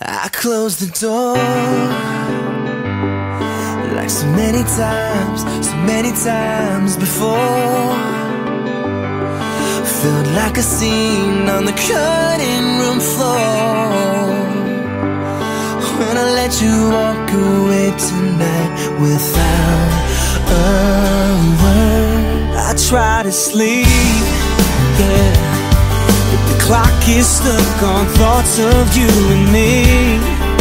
I closed the door like so many times before. Felt like a scene on the cutting room floor. When I let you walk away tonight without a word, I try to sleep, yeah, but the clock is stuck on thoughts of you and me.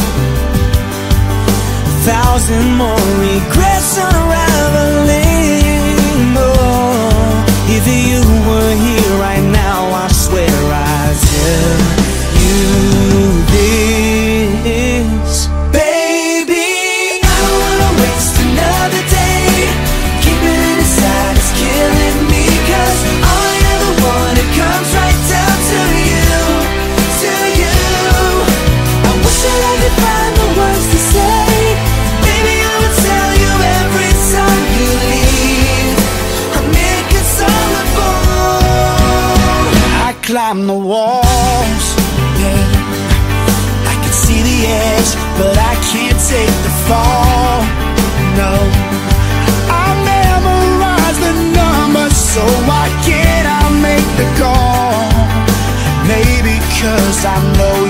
1,000 more regrets unraveling. Oh, if you were here right now, I swear I'd tell you this. Baby, I don't wanna waste another day. Keeping it inside is killing me, 'cause all I ever want, it comes right down to you, to you. I wish that I could find the words to say. Baby, I would tell you every time you leave. I'm inconsolable. I climb the walls, yeah, I can see the edge, but I can't take the fall. No, I memorize the numbers, so why can't I make the call? Maybe 'cause I know